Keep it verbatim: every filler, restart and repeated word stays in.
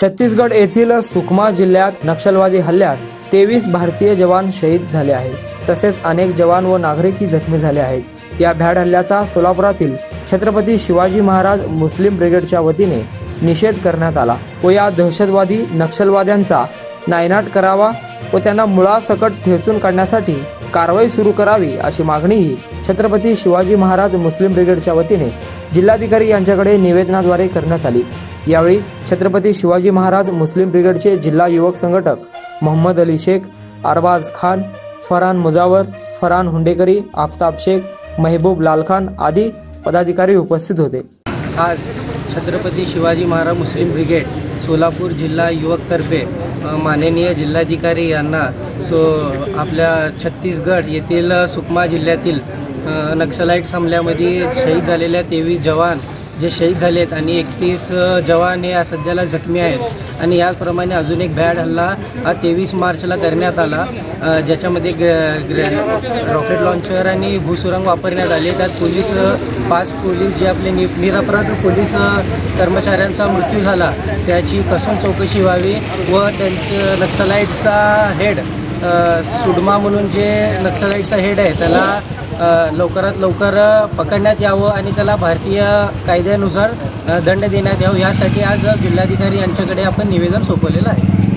छत्तीसगड येथील सुकमा जिल्ह्यात नक्षलवादी हल्ल्यात तेवीस भारतीय जवान शहीद झाले आहेत। तसेच अनेक जवान व नागरिकही जखमी झाले आहेत। या भ्याड हल्ल्याचा सोलापुरातील छत्रपती शिवाजी महाराज मुस्लिम ब्रिगेडच्या वतीने निषेध करण्यात आला व या दहशतवादी नक्षलवाद्यांचा नायनाट करावा व त्यांना मुळासकट ठेचून काढण्यासाठी कारवाई सुरू करावी अशी मागणीही छत्रपती शिवाजी महाराज मुस्लिम ब्रिगेडच्या वतीने जिल्हाधिकारी यांच्याकडे निवेदनाद्वारे करण्यात आली। यावेळी छत्रपती शिवाजी महाराज मुस्लिम ब्रिगेडचे जिल्हा युवक संघटक मोहम्मद अली शेख, अरबाज खान, फरहान मुजावर, फरहान हुंडेकरी, आफताब शेख, महबूब लालखान आदी पदाधिकारी उपस्थित होते। आज छत्रपती शिवाजी महाराज मुस्लिम ब्रिगेड सोलापूर जिल्हा युवक तर्फे माननीय जिल्हाधिकारी यांना सो आपल्या छत्तीसगड येथील सुकमा जिल्ह्यातील नक्षलाइट हमल्यामध्ये शहीद झालेल्या तेवीस जवान जे शहीद झालेत आणि एकतीस जवान हे सध्याला जखमी आहेत आणि याचप्रमाणे अजून एक भ्याड हल्ला हा तेवीस मार्चला करण्यात आला, ज्याच्यामध्ये रॉकेट लॉन्चर आणि भूसुरुंग वापरण्यात आले। त्यात पोलीस पाच पोलीस जे आपले नि निरपराध पोलीस कर्मचाऱ्यांचा मृत्यू झाला, त्याची कसून चौकशी व्हावी व त्यांचं नक्षलाइटचा हेड सुडमा म्हणून जे नक्षलाइटचा हेड आहे त्याला लवकरात लवकर पकडण्यात यावं आणि त्याला भारतीय कायद्यानुसार दंड देण्यात यावं, यासाठी आज जिल्हाधिकारी यांच्याकडे आपण निवेदन सोपवलेलं आहे।